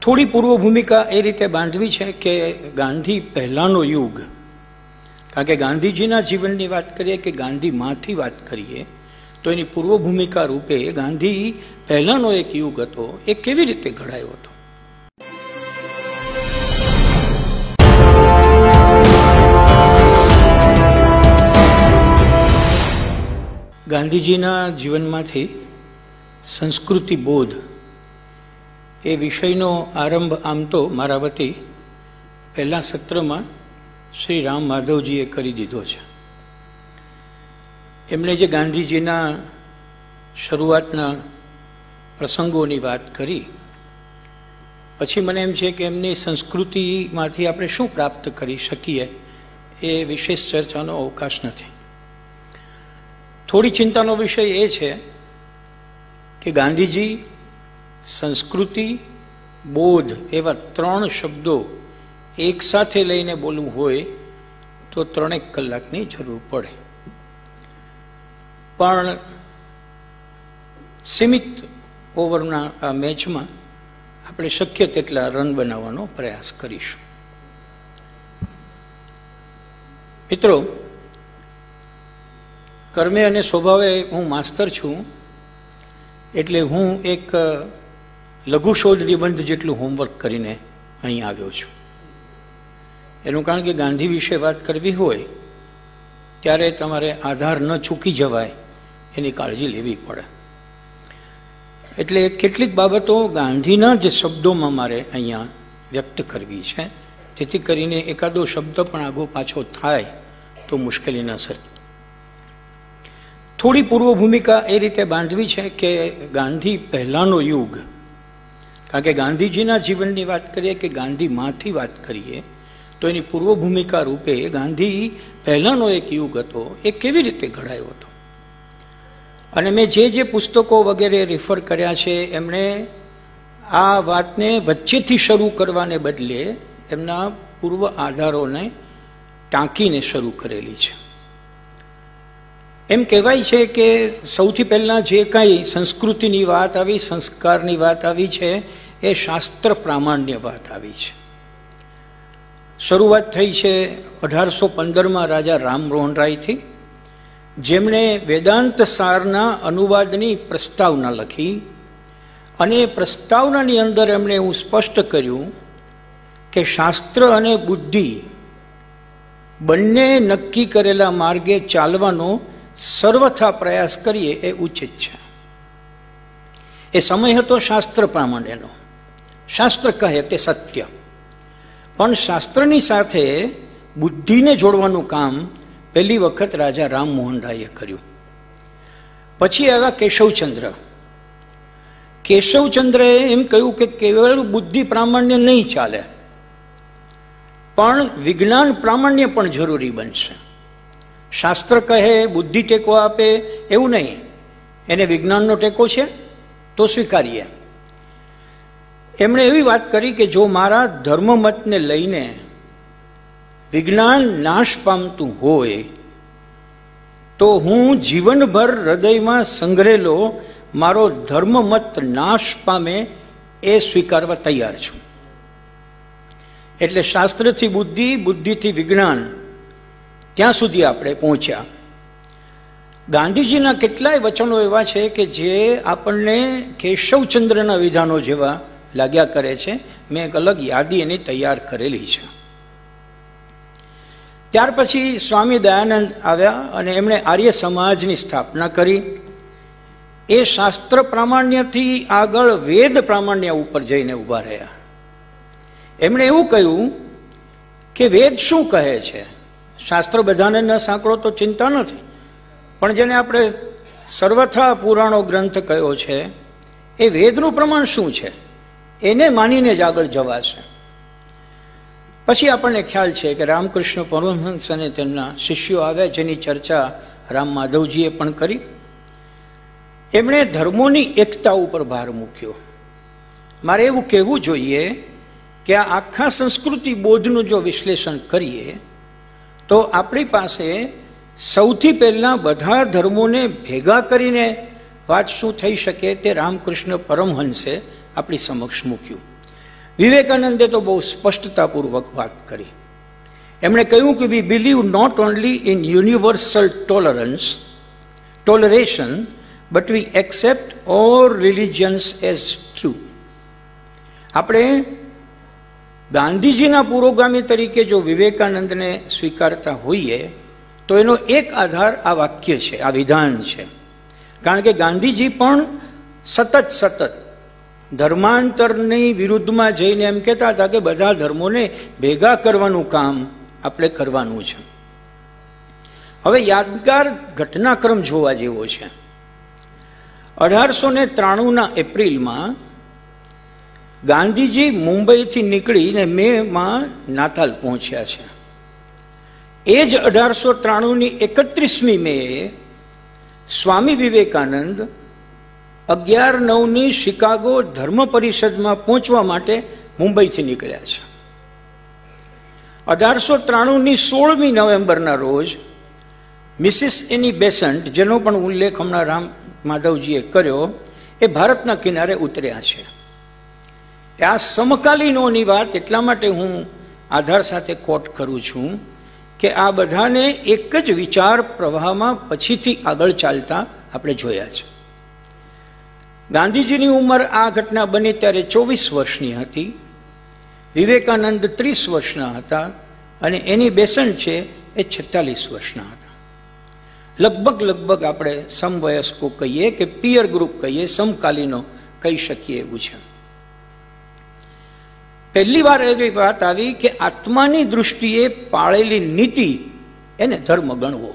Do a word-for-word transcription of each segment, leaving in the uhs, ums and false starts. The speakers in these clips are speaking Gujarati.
થોડી પૂર્વ ભૂમિકા એ રીતે બાંધવી છે કે ગાંધી પહેલાંનો યુગ, કારણ કે ગાંધીજીના જીવનની વાત કરીએ કે ગાંધીમાંથી વાત કરીએ તો એની પૂર્વ ભૂમિકા રૂપે ગાંધી પહેલાંનો એક યુગ હતો, એ કેવી રીતે ઘડાયો હતો. ગાંધીજીના જીવનમાંથી સંસ્કૃતિ બોધ એ વિષયનો આરંભ આમ તો મારા વતી પહેલાં સત્રમાં શ્રી રામ માધવજીએ કરી દીધો છે. એમણે જે ગાંધીજીના શરૂઆતના પ્રસંગોની વાત કરી, પછી મને એમ છે કે એમની સંસ્કૃતિમાંથી આપણે શું પ્રાપ્ત કરી શકીએ એ વિશેષ ચર્ચાનો અવકાશ નથી. થોડી ચિંતાનો વિષય એ છે કે ગાંધીજી, સંસ્કૃતિ, બોધ એવા ત્રણ શબ્દો એકસાથે લઈને બોલવું હોય તો ત્રણેક કલાકની જરૂર પડે, પણ સીમિત ઓવરના આ મેચમાં આપણે શક્ય તેટલા રન બનાવવાનો પ્રયાસ કરીશું. મિત્રો, કર્મે અને સ્વભાવે હું માસ્તર છું, એટલે હું એક લઘુ શોધ નિબંધ જેટલું હોમવર્ક કરીને અહીં આવ્યો છું. એનું કારણ કે ગાંધી વિશે વાત કરવી હોય ત્યારે તમારે આધાર ન ચૂકી જવાય એની કાળજી લેવી પડે. એટલે કેટલીક બાબતો ગાંધીના જ શબ્દોમાં મારે અહીંયા વ્યક્ત કરવી છે, જેથી કરીને એકાદો શબ્દ પણ આગો પાછો થાય તો મુશ્કેલી ન સર્જાય. થોડી પૂર્વ ભૂમિકા એ રીતે બાંધવી છે કે ગાંધી પહેલાંનો યુગ, કારણ કે ગાંધીજીના જીવનની વાત કરીએ કે ગાંધીમાંથી વાત કરીએ તો એની પૂર્વ ભૂમિકા રૂપે ગાંધી પહેલાંનો એક યુગ હતો, એ કેવી રીતે ઘડાયો હતો. અને મેં જે જે પુસ્તકો વગેરે રિફર કર્યા છે એમણે આ વાતને વચ્ચેથી શરૂ કરવાને બદલે એમના પૂર્વ આધારોને ટાંકીને શરૂ કરેલી છે. એમ કહેવાય છે કે સૌથી પહેલાં જે કાંઈ સંસ્કૃતિની વાત આવી, સંસ્કારની વાત આવી છે, એ શાસ્ત્ર પ્રામાણ્ય વાત આવી છે. શરૂઆત થઈ છે અઢારસો પંદરમાં રાજા રામમોહન રાયથી, જેમણે વેદાંત સારના અનુવાદની પ્રસ્તાવના લખી, અને પ્રસ્તાવનાની અંદર એમણે એવું સ્પષ્ટ કર્યું કે શાસ્ત્ર અને બુદ્ધિ બંને નક્કી કરેલા માર્ગે ચાલવાનો સર્વથા પ્રયાસ કરીએ એ ઉચિત છે. એ સમય હતો શાસ્ત્ર પ્રામાણ્યનો. શાસ્ત્ર કહે તે સત્ય, પણ શાસ્ત્રની સાથે બુદ્ધિને જોડવાનું કામ પહેલી વખત રાજા રામમોહન રાયે કર્યું. પછી આવ્યા કેશવચંદ્ર. કેશવચંદ્રએ એમ કહ્યું કે કેવળ બુદ્ધિ પ્રામાણ્ય નહીં ચાલે, પણ વિજ્ઞાન પ્રામાણ્ય પણ જરૂરી બનશે. શાસ્ત્ર કહે, બુદ્ધિ ટેકો આપે એવું નહીં, એને વિજ્ઞાનનો ટેકો છે તો સ્વીકારીએ. એમણે એવી વાત કરી કે જો મારા ધર્મમતને લઈને વિજ્ઞાન નાશ પામતું હોય તો હું જીવનભર હૃદયમાં સંગ્રહેલો મારો ધર્મમત નાશ પામે એ સ્વીકારવા તૈયાર છું. એટલે શાસ્ત્રથી બુદ્ધિ, બુદ્ધિથી વિજ્ઞાન, ત્યાં સુધી આપણે પહોંચ્યા. ગાંધીજીના કેટલાય વચનો એવા છે કે જે આપણને કેશવચંદ્રના વિધાનો જેવા લાગ્યા કરે છે. મેં એક અલગ યાદી એની તૈયાર કરેલી છે. ત્યાર પછી સ્વામી દયાનંદ આવ્યા અને એમણે આર્ય સમાજની સ્થાપના કરી. એ શાસ્ત્ર પ્રામાણ્યથી આગળ વેદ પ્રામાણ્ય ઉપર જઈને ઊભા રહ્યા. એમણે એવું કહ્યું કે વેદ શું કહે છે. શાસ્ત્ર બધાને ન સાંકળો તો ચિંતા નથી, પણ જેને આપણે સર્વથા પુરાણો ગ્રંથ કયો છે એ વેદનું પ્રમાણ શું છે એને માનીને જ આગળ જવાશે. પછી આપણને ખ્યાલ છે કે રામકૃષ્ણ પરમહંસ અને તેમના શિષ્યો આવ્યા, જેની ચર્ચા રામ માધવજીએ પણ કરી. એમણે ધર્મોની એકતા ઉપર ભાર મૂક્યો. મારે એવું કહેવું જોઈએ કે આ આખા સંસ્કૃતિ બોધનું જો વિશ્લેષણ કરીએ તો આપણી પાસે સૌથી પહેલાં બધા ધર્મોને ભેગા કરીને વાત શું થઈ શકે તે રામકૃષ્ણ પરમહંસે આપણી સમક્ષ મૂક્યું. વિવેકાનંદે તો બહુ સ્પષ્ટતાપૂર્વક વાત કરી. એમણે કહ્યું કે we believe not only in universal tolerance toleration but we accept all religions as true. આપણે ગાંધીજીના પુરોગામી તરીકે જો વિવેકાનંદને સ્વીકારતા હોઈએ તો એનો એક આધાર આ વાક્ય છે, આ વિધાન છે. કારણ કે ગાંધીજી પણ સતત સતત ધર્માંતરની વિરુદ્ધમાં જઈને એમ કહેતા હતા કે બધા ધર્મોને ભેગા કરવાનું કામ આપણે કરવાનું છે. હવે યાદગાર ઘટનાક્રમ જોવા જેવો છે. અઢારસો ને ત્રાણુંના એપ્રિલમાં ગાંધીજી મુંબઈથી નીકળીને મેમાં નાતાલ પહોંચ્યા છે. એ જ અઢારસો ત્રાણુંની એકત્રીસમી મે સ્વામી વિવેકાનંદ અગિયાર નવની શિકાગો ધર્મ પરિષદમાં પહોંચવા માટે મુંબઈથી નીકળ્યા છે. અઢારસો ત્રાણુંની સોળમી નવેમ્બરના રોજ મિસિસ એની બેસન્ટ, જેનો પણ ઉલ્લેખ હમણાં રામ માધવજીએ કર્યો, એ ભારતના કિનારે ઉતર્યા છે. આ સમકાલીનોની વાત એટલા માટે હું આધાર સાથે કોટ કરું છું કે આ બધાને એક જ વિચાર પ્રવાહમાં પછીથી આગળ ચાલતા આપણે જોયા છે. ગાંધીજીની ઉંમર આ ઘટના બની ત્યારે ચોવીસ વર્ષની હતી, વિવેકાનંદ ત્રીસ વર્ષના હતા અને એની બેસન્ટ છે એ છેતાલીસ વર્ષના હતા. લગભગ લગભગ આપણે સમવયસ્કો કહીએ કે પિયર ગ્રુપ કહીએ, સમકાલીનો કહી શકીએ એવું છે. પહેલી વાર એવી વાત આવી કે આત્માની દૃષ્ટિએ પાળેલી નીતિ એને ધર્મ ગણવો.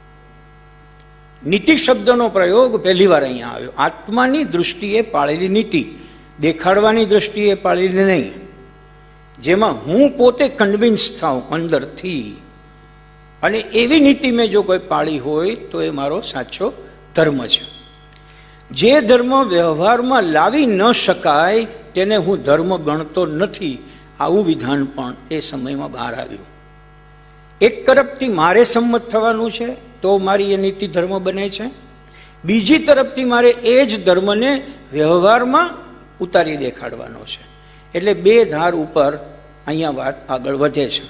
નીતિ શબ્દનો પ્રયોગ પહેલી વાર અહીંયા આવ્યો. આત્માની દૃષ્ટિએ પાળેલી નીતિ, દેખાડવાની દૃષ્ટિએ પાળેલી નહીં, જેમાં હું પોતે કન્વિન્સ થાઉં અંદરથી, અને એવી નીતિ મેં જો કોઈ પાળી હોય તો એ મારો સાચો ધર્મ છે. જે ધર્મ વ્યવહારમાં લાવી ન શકાય તેને હું ધર્મ ગણતો નથી. આવું વિધાન પણ એ સમયમાં બહાર આવ્યું. એક તરફથી મારે સંમત થવાનું છે તો મારી એ નીતિ ધર્મ બને છે, બીજી તરફથી મારે એ જ ધર્મને વ્યવહારમાં ઉતારી દેખાડવાનો છે. એટલે બે ધાર ઉપર અહીંયા વાત આગળ વધે છે.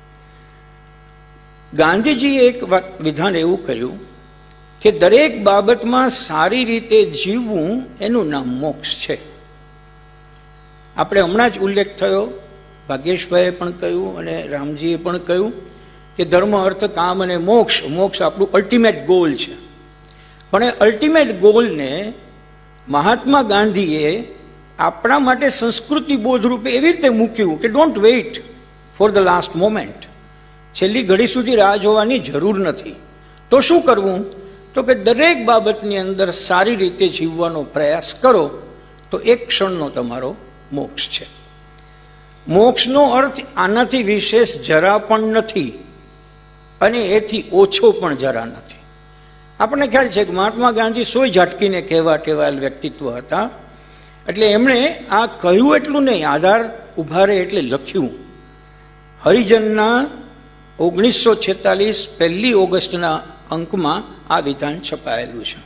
ગાંધીજીએ એક વિધાન એવું કર્યું કે દરેક બાબતમાં સારી રીતે જીવવું એનું નામ મોક્ષ છે. આપણે હમણાં જ ઉલ્લેખ થયો, ભાગ્યેશભાઈએ પણ કહ્યું અને રામજીએ પણ કહ્યું કે ધર્મ, અર્થ, કામ અને મોક્ષ, મોક્ષ આપણું અલ્ટિમેટ ગોલ છે. પણ એ અલ્ટિમેટ ગોલને મહાત્મા ગાંધીએ આપણા માટે સંસ્કૃતિ બોધરૂપે એવી રીતે મૂક્યું કે don't wait for the last moment. છેલ્લી ઘડી સુધી રાહ જોવાની જરૂર નથી. તો શું કરવું? તો કે દરેક બાબતની અંદર સારી રીતે જીવવાનો પ્રયાસ કરો તો એક ક્ષણનો તમારો મોક્ષ છે. મોક્ષનો અર્થ આનાથી વિશેષ જરા પણ નથી અને એથી ઓછો પણ જરા નથી. આપણને ખ્યાલ છે કે મહાત્મા ગાંધી સોય ઝાટકીને કહેવા ટેવાયેલ વ્યક્તિત્વ હતા. એટલે એમણે આ કહ્યું એટલું નહીં, આધાર ઉભા રહે એટલે લખ્યું. હરિજનના ઓગણીસો છેતાલીસ પહેલી ઓગસ્ટના અંકમાં આ વિધાન છપાયેલું છે.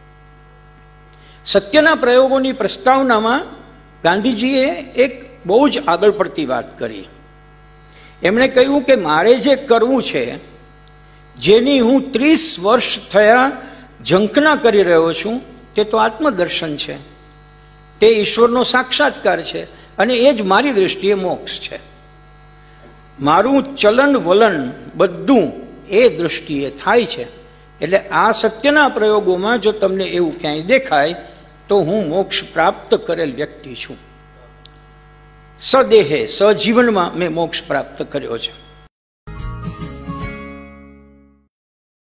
સત્યના પ્રયોગોની પ્રસ્તાવનામાં ગાંધીજીએ એક બહુ જ આગળ પડતી વાત કરી. એમણે કહ્યું કે મારે જે કરવું છે, જેની હું ત્રીસ વર્ષ થયા ઝંખના કરી રહ્યો છું, તે તો આત્મદર્શન છે, તે ઈશ્વરનો સાક્ષાત્કાર છે અને એ જ મારી દૃષ્ટિએ મોક્ષ છે. મારું ચલન વલન બધું એ દૃષ્ટિએ થાય છે. એટલે આ સત્યના પ્રયોગોમાં જો તમને એવું ક્યાંય દેખાય તો હું મોક્ષ પ્રાપ્ત કરેલ વ્યક્તિ છું. સદેહે સજીવનમાં મેં મોક્ષ પ્રાપ્ત કર્યો છે.